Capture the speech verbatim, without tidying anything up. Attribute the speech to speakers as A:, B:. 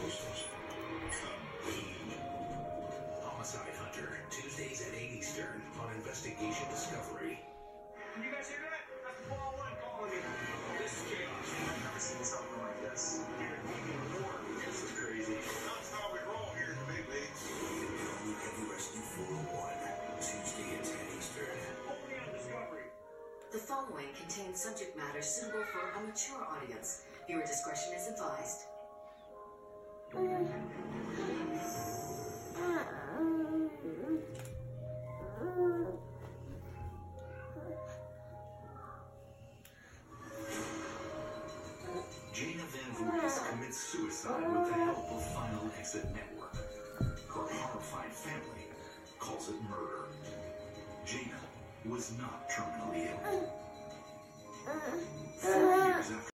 A: station. Homicide Hunter, Tuesdays at eight Eastern on Investigation Discovery.
B: Can you guys hear that? That's the ball one calling me. This is chaos. I've never seen something like this. This is crazy. That's how we roll here in the big leagues.
A: Heavy Rescue four oh one, Tuesday at ten Eastern.
B: Only on Discovery.
C: The following contains subject matter suitable for a mature audience. Viewer discretion is advised.
A: Jana Van Voorhis commits suicide with the help of Final Exit Network. Her horrified family calls it murder. Jana was not terminally ill. Four years after